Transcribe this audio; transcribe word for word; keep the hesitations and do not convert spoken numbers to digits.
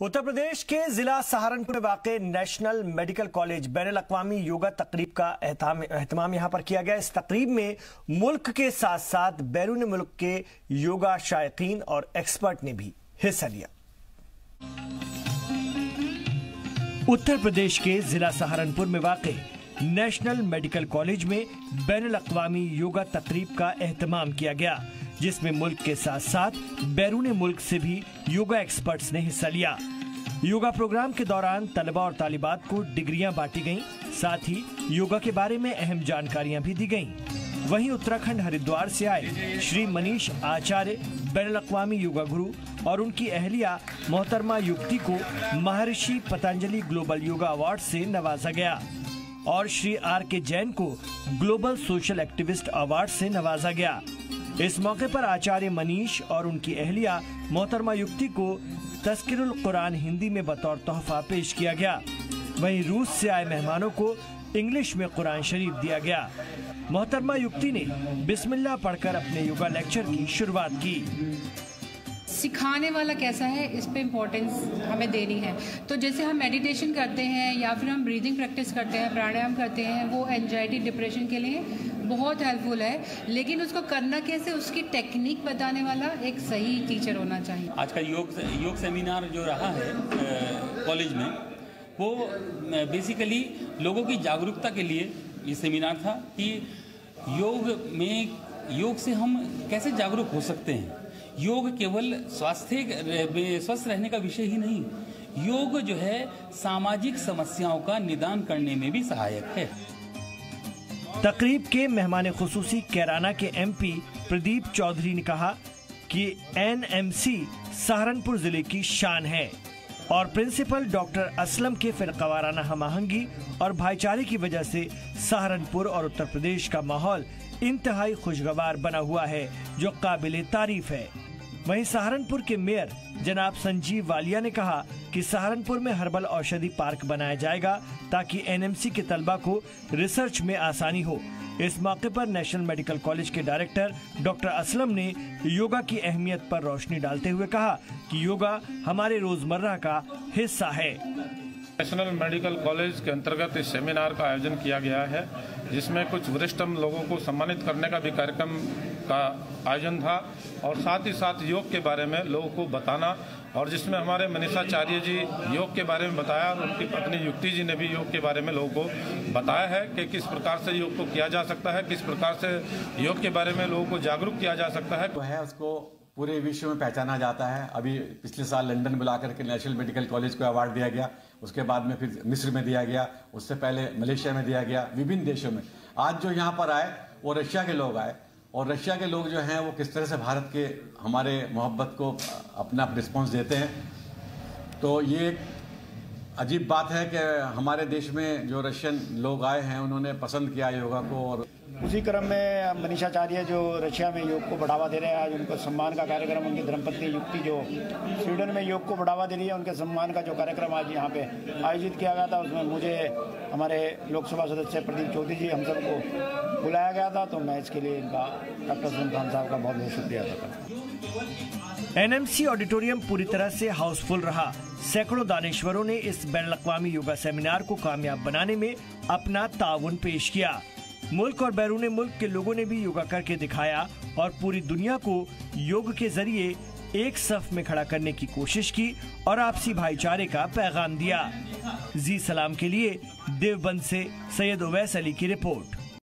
उत्तर प्रदेश के जिला सहारनपुर में वाक़े नेशनल मेडिकल कॉलेज बैनुल अक़वामी योगा तकरीब का एहतमाम यहां पर किया गया। इस तकरीब में मुल्क के साथ साथ बैरून मुल्क के योगा शायकीन और एक्सपर्ट ने भी हिस्सा लिया। उत्तर प्रदेश के जिला सहारनपुर में वाक़े नेशनल मेडिकल कॉलेज में बैनुल अक़वामी योगा तकरीब का एहतमाम किया गया, जिसमें मुल्क के साथ साथ बैरून मुल्क से भी योगा एक्सपर्ट्स ने हिस्सा लिया। योगा प्रोग्राम के दौरान तलबा और तालिबात को डिग्रियां बांटी गईं, साथ ही योगा के बारे में अहम जानकारियां भी दी गईं। वहीं उत्तराखंड हरिद्वार से आए श्री मनीष आचार्य बैनुल अक़वामी योगा गुरु और उनकी अहलिया मोहतरमा युक्ति को महर्षि पतंजलि ग्लोबल योगा अवार्ड से नवाजा गया और श्री आर के जैन को ग्लोबल सोशल एक्टिविस्ट अवार्ड से नवाजा गया। इस मौके पर आचार्य मनीष और उनकी अहलिया मोहतरमा युक्ति को तस्कीरुल कुरान हिंदी में बतौर तोहफा पेश किया गया। वहीं रूस से आए मेहमानों को इंग्लिश में कुरान शरीफ दिया गया। मोहतरमा युक्ति ने बिस्मिल्लाह पढ़कर अपने योगा लेक्चर की शुरुआत की। सिखाने वाला कैसा है, इस पे इम्पोर्टेंस हमें देनी है। तो जैसे हम मेडिटेशन करते हैं या फिर हम ब्रीदिंग प्रैक्टिस करते हैं, प्राणायाम करते हैं, वो एंजाइटी डिप्रेशन के लिए बहुत हेल्पफुल है, लेकिन उसको करना कैसे, उसकी टेक्निक बताने वाला एक सही टीचर होना चाहिए। आज का योग योग सेमिनार जो रहा है कॉलेज में, वो बेसिकली लोगों की जागरूकता के लिए ये सेमिनार था कि योग में योग से हम कैसे जागरूक हो सकते हैं। योग केवल स्वास्थ्य स्वस्थ रहने का विषय ही नहीं, योग जो है सामाजिक समस्याओं का निदान करने में भी सहायक है। तकरीब के मेहमान खुसूसी कैराना के एमपी प्रदीप चौधरी ने कहा कि एन एम सी सहारनपुर जिले की शान है और प्रिंसिपल डॉक्टर असलम के फिरकावाराना हमआहंगी और भाईचारे की वजह से सहारनपुर और उत्तर प्रदेश का माहौल इंतहाई खुशगवार बना हुआ है, जो काबिले तारीफ है। वहीं सहारनपुर के मेयर जनाब संजीव वालिया ने कहा कि सहारनपुर में हर्बल औषधि पार्क बनाया जाएगा ताकि एन एम सी के तलबा को रिसर्च में आसानी हो। इस मौके पर नेशनल मेडिकल कॉलेज के डायरेक्टर डॉक्टर असलम ने योगा की अहमियत पर रोशनी डालते हुए कहा कि योगा हमारे रोजमर्रा का हिस्सा है। नेशनल मेडिकल कॉलेज के अंतर्गत इस सेमिनार का आयोजन किया गया है, जिसमें कुछ वरिष्ठ लोगों को सम्मानित करने का भी कार्यक्रम का आयोजन था और साथ ही साथ योग के बारे में लोगों को बताना, और जिसमें हमारे मनीषाचार्य जी योग के बारे में बताया और उनकी पत्नी युक्ति जी ने भी योग के बारे में लोगों को बताया है कि किस प्रकार से योग को किया जा सकता है, किस प्रकार से योग के बारे में लोगों को जागरूक किया जा सकता है। तो है उसको पूरे विश्व में पहचाना जाता है। अभी पिछले साल लंदन बुला करके नेशनल मेडिकल कॉलेज को अवार्ड दिया गया, उसके बाद में फिर मिस्र में दिया गया, उससे पहले मलेशिया में दिया गया, विभिन्न देशों में। आज जो यहाँ पर आए वो रशिया के लोग आए और रशिया के लोग जो हैं वो किस तरह से भारत के हमारे मोहब्बत को अपना रिस्पॉन्स देते हैं। तो ये अजीब बात है कि हमारे देश में जो रशियन लोग आए हैं उन्होंने पसंद किया योगा को। और उसी क्रम में मनीषाचार्य जो रशिया में योग को बढ़ावा दे रहे हैं, आज उनको सम्मान का कार्यक्रम, उनकी धर्मपत्नी युक्ति जो स्वीडन में योग को बढ़ावा दे रही है, उनके सम्मान का जो कार्यक्रम आज यहाँ पे आयोजित किया गया था, उसमें मुझे हमारे लोकसभा सदस्य प्रदीप चौधरी जी हम सबको बुलाया गया था। तो मैं इसके लिए इनका डॉक्टर असलम खान साहब का बहुत बहुत शुक्रिया अदा करता। एन एम सी ऑडिटोरियम पूरी तरह से हाउसफुल रहा। सैकड़ों दानिश्वरों ने इस बैनुल अक़वामी योगा सेमिनार को कामयाब बनाने में अपना ताउन पेश किया। मुल्क और बैरून मुल्क के लोगों ने भी योगा करके दिखाया और पूरी दुनिया को योग के जरिए एक सफ में खड़ा करने की कोशिश की और आपसी भाईचारे का पैगाम दिया। जी सलाम के लिए देवबंद से सैयद उवैस अली की रिपोर्ट।